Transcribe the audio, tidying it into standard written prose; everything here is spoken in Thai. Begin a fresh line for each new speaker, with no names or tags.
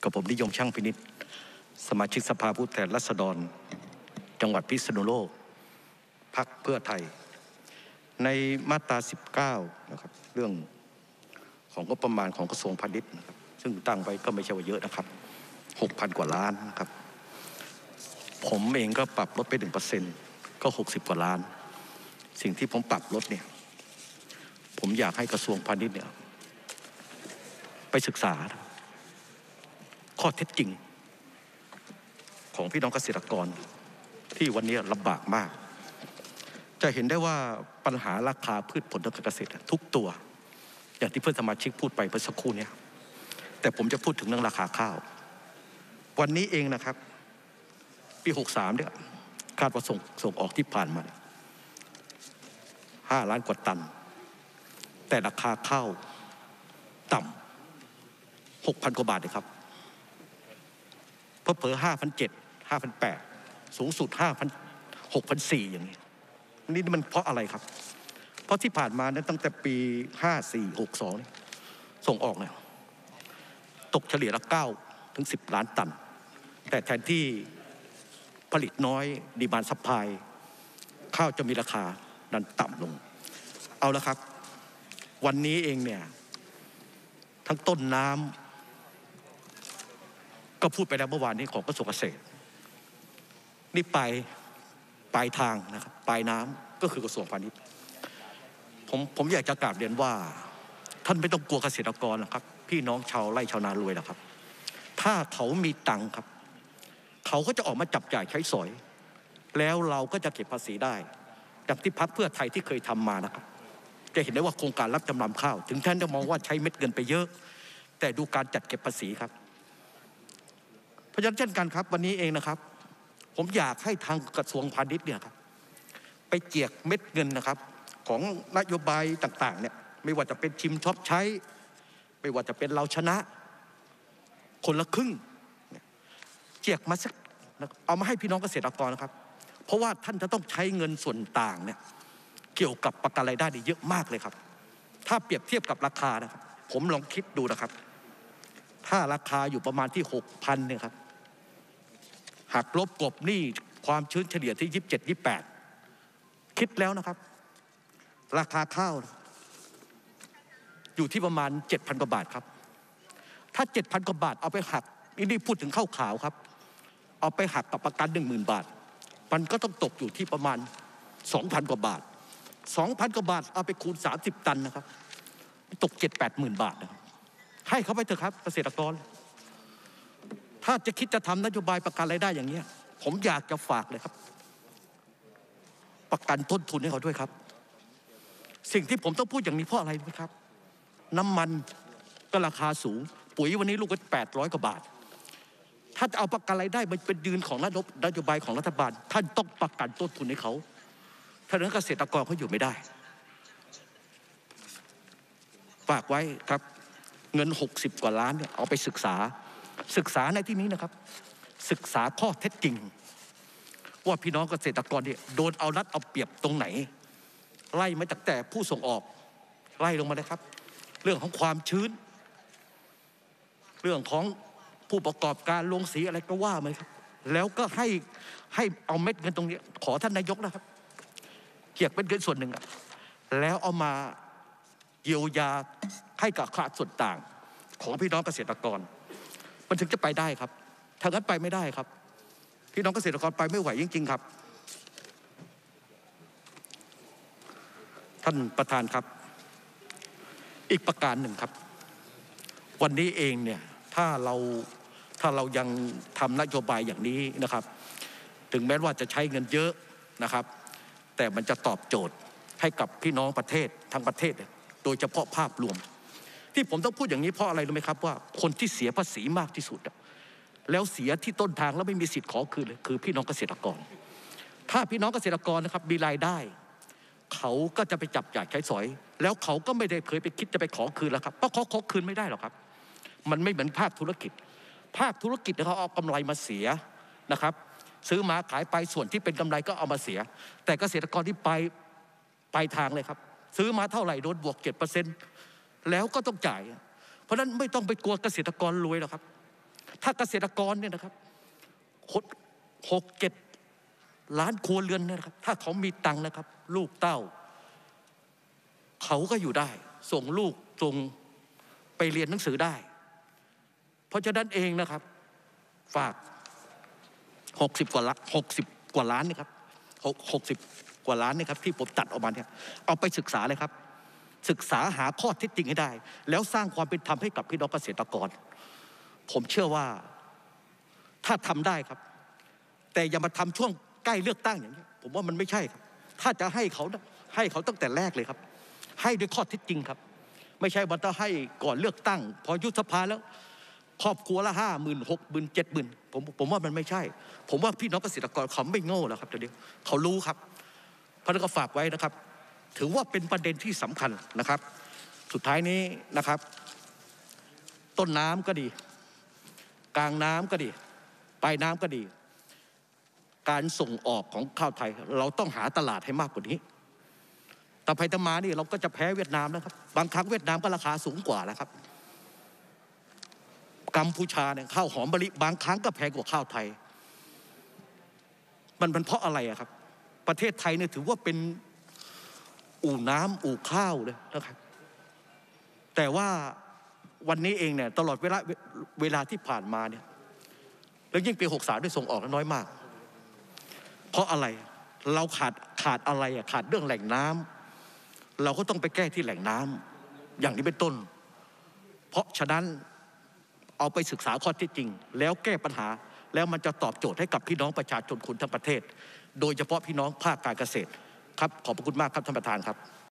กับผมนิยมช่างพินิจสมาชิกสภาผู้แทนราษฎรจังหวัดพิษณุโลกพรรคเพื่อไทยในมาตรา 19 นะครับเรื่องของงบประมาณของกระทรวงพาณิชย์นะครับซึ่งตั้งไว้ก็ไม่ใช่ว่าเยอะนะครับ 6,000 กว่าล้านนะครับผมเองก็ปรับลดไป 1% ก็ 60 กว่าล้านสิ่งที่ผมปรับลดเนี่ยผมอยากให้กระทรวงพาณิชย์เนี่ยไปศึกษาข้อเท็จจริงของพี่น้องเกษตรกรที่วันนี้ลำบากมากจะเห็นได้ว่าปัญหาราคาพืชผลทางการเกษตรทุกตัวอย่างที่เพื่อนสมาชิกพูดไปเมื่อสักครู่นี้แต่ผมจะพูดถึงเรื่องราคาข้าววันนี้เองนะครับปี 63 เนี่ยคาดว่าส่งออกที่ผ่านมา5 ล้านกว่าตันแต่ราคาข้าวต่ำ 6,000 กว่าบาทเลยครับเผลอ 5,700 5,800 สูงสุด 5,000 6,400 อย่างนี้นี่มันเพราะอะไรครับเพราะที่ผ่านมานั้นตั้งแต่ปี 54 62 ส่งออกเนี่ยตกเฉลี่ยละ9 ถึง 10 ล้านตันแต่แทนที่ผลิตน้อยดีมานด์ซัพพลายข้าวจะมีราคาดันต่ำลงเอาละครับวันนี้เองเนี่ยทั้งต้นน้ำก็พูดไปแล้วเมื่อวานนี้ของกระทรวงเกษตรนี่ปลายทางนะครับปลายน้ำก็คือกระทรวงพาณิชย์ผมอยากจะกราบเรียนว่าท่านไม่ต้องกลัวเกษตรกรนะครับพี่น้องชาวไร่ชาวนารวยนะครับถ้าเขามีตังค์ครับเขาก็จะออกมาจับจ่ายใช้สอยแล้วเราก็จะเก็บภาษีได้จากที่พรรคเพื่อไทยที่เคยทำมานะครับจะเห็นได้ว่าโครงการรับจำนำข้าวถึงท่านจะมองว่าใช้เม็ดเงินไปเยอะแต่ดูการจัดเก็บภาษีครับเพราะฉะนั้นเช่นกันครับวันนี้เองนะครับผมอยากให้ทางกระทรวงพาณิชย์เนี่ยครับไปเจียกเม็ดเงินนะครับของนโยบายต่างๆเนี่ยไม่ว่าจะเป็นชิมช็อปใช้ไม่ว่าจะเป็นเราชนะคนละครึ่งเจียกมาสักเอามาให้พี่น้องเกษตรกรนะครับเพราะว่าท่านจะต้องใช้เงินส่วนต่างเนี่ยเกี่ยวกับประกันรายได้เยอะมากเลยครับถ้าเปรียบเทียบกับราคานะครับผมลองคิดดูนะครับถ้าราคาอยู่ประมาณที่ 6,000 เนี่ยครับหักลบกบหนี้ความชื้นเฉลี่ยที่ 27-28 คิดแล้วนะครับราคาข้าวอยู่ที่ประมาณ 7,000 กว่าบาทครับถ้า 7,000 กว่าบาทเอาไปหักนี่พูดถึงข้าวขาวครับเอาไปหักกับประกัน 10,000 บาทมันก็ต้องตกอยู่ที่ประมาณ 2,000 กว่าบาท 2,000 กว่าบาทเอาไปคูณ30 ตันนะครับตก 7-8,000 บาทนะครับให้เขาไปเถอะครับเกษตรกรถ้าจะคิดจะทำนโยบายประกันรายได้อย่างนี้ผมอยากจะฝากเลยครับประกันต้นทุนให้เขาด้วยครับสิ่งที่ผมต้องพูดอย่างนี้เพราะอะไรรู้ไหมครับน้ำมันก็ราคาสูงปุ๋ยวันนี้ลูกก็800 กว่าบาทถ้าจะเอาประกันรายได้มันเป็นยืนของนโยบายของรัฐบาลท่านต้องประกันต้นทุนให้เขาถ้าอย่างนั้นเกษตรกรเขาอยู่ไม่ได้ฝากไว้ครับเงิน60 กว่าล้านเนี่ยเอาไปศึกษาในที่นี้นะครับศึกษาข้อเท็จจริงว่าพี่น้องเกษตรกรเนี่ยโดนเอารัดเอาเปรียบตรงไหนไล่มาจากแต่ผู้ส่งออกไล่ลงมาเลยครับเรื่องของความชื้นเรื่องของผู้ประกอบการลงสีอะไรก็ว่ามาครับแล้วก็ให้เอาเม็ดเงินตรงนี้ขอท่านนายกนะครับเกียกเป็นเงินส่วนหนึ่งแล้วเอามาเยียวยาให้กับค่าส่วนต่างของพี่น้องเกษตรกรมันถึงจะไปได้ครับถ้างั้นไปไม่ได้ครับพี่น้องเกษตรกรไปไม่ไหวจริงๆครับท่านประธานครับอีกประการหนึ่งครับวันนี้เองเนี่ยถ้าเรายังทำนโยบายอย่างนี้นะครับถึงแม้ว่าจะใช้เงินเยอะนะครับแต่มันจะตอบโจทย์ให้กับพี่น้องประเทศทั้งประเทศโดยเฉพาะภาพรวมที่ผมต้องพูดอย่างนี้เพราะอะไรรู้ไหมครับว่าคนที่เสียภาษีมากที่สุดแล้วเสียที่ต้นทางแล้วไม่มีสิทธิ์ขอคืนเลยคือพี่น้องเกษตรกรถ้าพี่น้องเกษตรกรนะครับมีรายได้เขาก็จะไปจับจ่ายใช้สอยแล้วเขาก็ไม่ได้เคยไปคิดจะไปขอคืนแล้วครับเพราะเขาขอคืนไม่ได้หรอกครับมันไม่เหมือนภาคธุรกิจเขาเอากำไรมาเสียนะครับซื้อมาขายไปส่วนที่เป็นกำไรก็เอามาเสียแต่เกษตรกรที่ไปทางเลยครับซื้อมาเท่าไหร่โดนบวก 7% แล้วก็ต้องจ่ายเพราะฉะนั้นไม่ต้องไปกลัวเกษตรกรรวยหรอกครับถ้าเกษตรกรเนี่ยนะครับ6-7 ล้านครัวเรือนเนี่ยนะครับถ้าเขามีตังค์นะครับลูกเต้าเขาก็อยู่ได้ส่งลูกส่งไปเรียนหนังสือได้เพราะฉะนั้นเองนะครับฝาก60 กว่าล้านนี่ครับ60 กว่าล้านนี่ครับที่ผมตัดออกมาเนี่ยเอาไปศึกษาเลยครับศึกษาหาข้อเท็จจริงให้ได้แล้วสร้างความเป็นธรรมให้กับพี่น้องเกษตรกรผมเชื่อว่าถ้าทำได้ครับแต่อย่ามาทำช่วงใกล้เลือกตั้งอย่างนี้ผมว่ามันไม่ใช่ครับถ้าจะให้เขาตั้งแต่แรกเลยครับให้ด้วยข้อเท็จจริงครับไม่ใช่ว่าต้องให้ก่อนเลือกตั้งพอยุบสภาแล้วครอบครัวละ50,000 60,000 70,000ผมว่ามันไม่ใช่ผมว่าพี่น้องเกษตรกรเขาไม่โง่แล้วครับตอนนี้เขารู้ครับเพราะนั้นก็ฝากไว้นะครับถือว่าเป็นประเด็นที่สำคัญนะครับสุดท้ายนี้นะครับต้นน้ำก็ดีกลางน้ำก็ดีปลายน้ำก็ดีการส่งออกของข้าวไทยเราต้องหาตลาดให้มากกว่านี้ต่อไปต่อมานี่เราก็จะแพ้เวียดนามนะครับบางครั้งเวียดนามก็ราคาสูงกว่านะครับกัมพูชาเนี่ยข้าวหอมมะลิบางครั้งก็แพงกว่าข้าวไทยมันเพราะอะไรอะครับประเทศไทยเนี่ยถือว่าเป็นอู่น้ำอู่ข้าวเลยนะครับแต่ว่าวันนี้เองเนี่ยตลอดเวลาที่ผ่านมาเนี่ยแล้วยิ่งปี63ด้วยส่งออกน้อยมากเพราะอะไรเราขาดอะไรอะขาดเรื่องแหล่งน้ำเราก็ต้องไปแก้ที่แหล่งน้ำอย่างนี้เป็นต้นเพราะฉะนั้นเอาไปศึกษาข้อเท็จจริงแล้วแก้ปัญหาแล้วมันจะตอบโจทย์ให้กับพี่น้องประชาชนคนทั้งประเทศโดยเฉพาะพี่น้องภาคการเกษตรครับขอบพระคุณมากครับท่านประธานครับ